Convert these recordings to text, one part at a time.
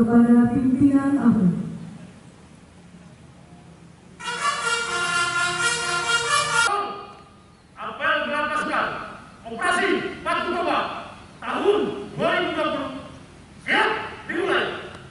kepada pimpinan APEL. Apel berangkaskan operasi Patu Toba tahun 2020. Siap, dimulai.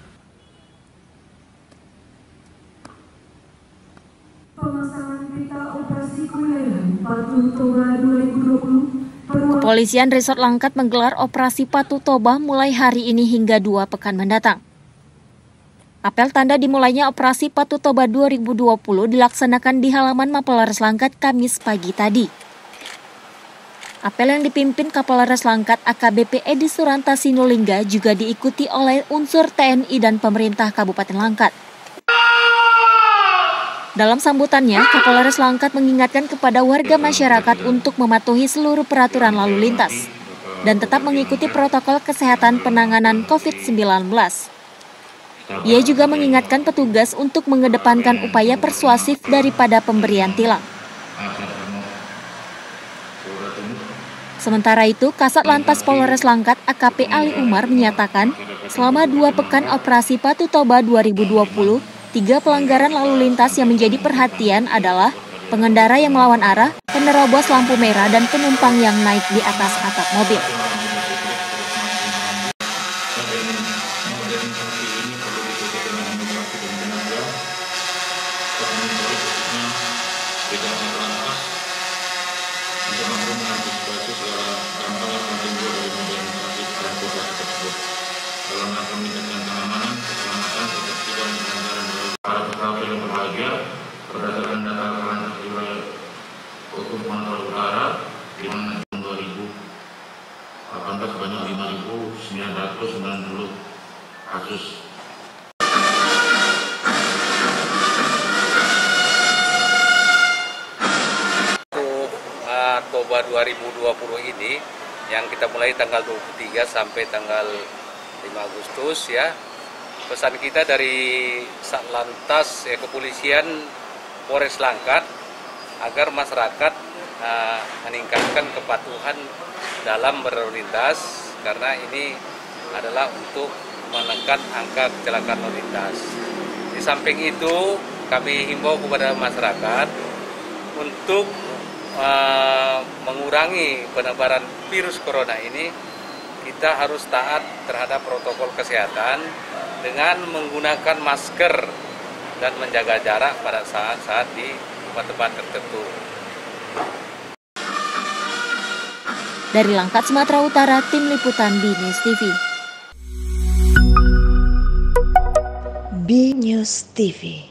Pemasangan pita operasi kewilayahan Patu Toba 2020. Kepolisian Resort Langkat menggelar operasi Patu Toba mulai hari ini hingga 2 pekan mendatang. Apel tanda dimulainya operasi Patu Toba 2020 dilaksanakan di halaman Mapolres Langkat Kamis pagi tadi. Apel yang dipimpin Kapolres Langkat AKBP Edi Suranta Sinulinga juga diikuti oleh unsur TNI dan pemerintah Kabupaten Langkat. Dalam sambutannya, Kapolres Langkat mengingatkan kepada warga masyarakat untuk mematuhi seluruh peraturan lalu lintas dan tetap mengikuti protokol kesehatan penanganan COVID-19. Ia juga mengingatkan petugas untuk mengedepankan upaya persuasif daripada pemberian tilang. Sementara itu, Kasat Lantas Polres Langkat AKP Ali Umar menyatakan, selama 2 pekan operasi Patu Toba 2020, 3 pelanggaran lalu lintas yang menjadi perhatian adalah pengendara yang melawan arah, penerobos lampu merah, dan penumpang yang naik di atas atap mobil. Dalam rangka meningkatkan keamanan, keselamatan, ketertiban, dan para pesawat yang berbahagia, berdasarkan data Lantas Wilayah Hukum Sumatera Utara, di mana tahun 2018 banyak 5.990 kasus. Toba 2020 ini yang kita mulai tanggal 23 sampai tanggal 5 Agustus ya. Pesan kita dari Satlantas Kepolisian Polres Langkat agar masyarakat meningkatkan kepatuhan dalam berlalu lintas karena ini adalah untuk menekan angka kecelakaan lalu lintas. Di samping itu kami himbau kepada masyarakat untuk mengurangi penyebaran virus corona ini, kita harus taat terhadap protokol kesehatan dengan menggunakan masker dan menjaga jarak pada saat-saat di tempat-tempat tertentu. Dari Langkat, Sumatera Utara, Tim Liputan B-News TV. B-News TV.